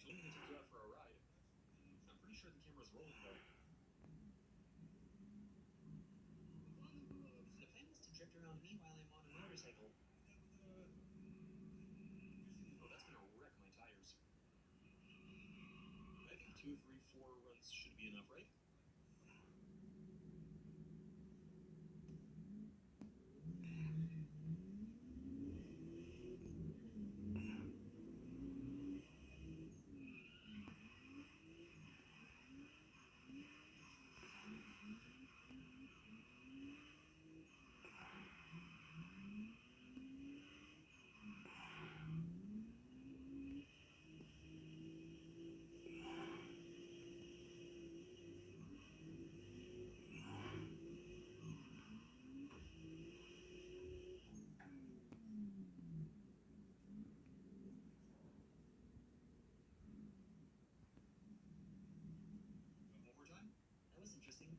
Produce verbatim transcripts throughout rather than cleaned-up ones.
Let me take you out for a ride. I'm pretty sure the camera's rolling though. The plan was to drift around me while I'm on a motorcycle. Oh, that's gonna wreck my tires. I think two, three, four runs should be enough, right? One more time? That was interesting.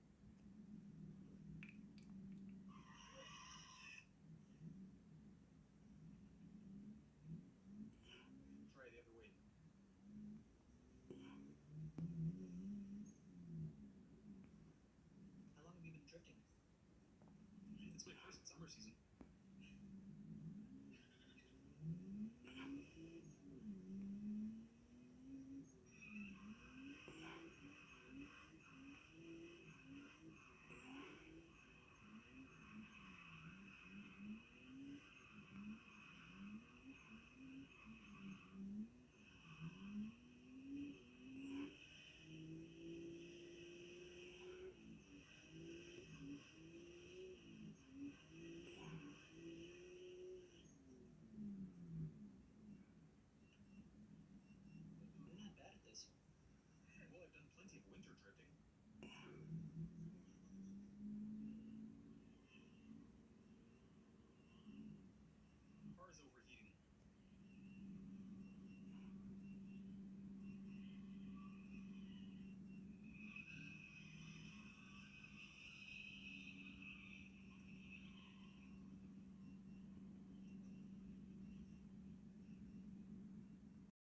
Try the other way. How long have you been drifting? It's my first summer season. You're not bad at this. Well, I've done plenty of winter drifting.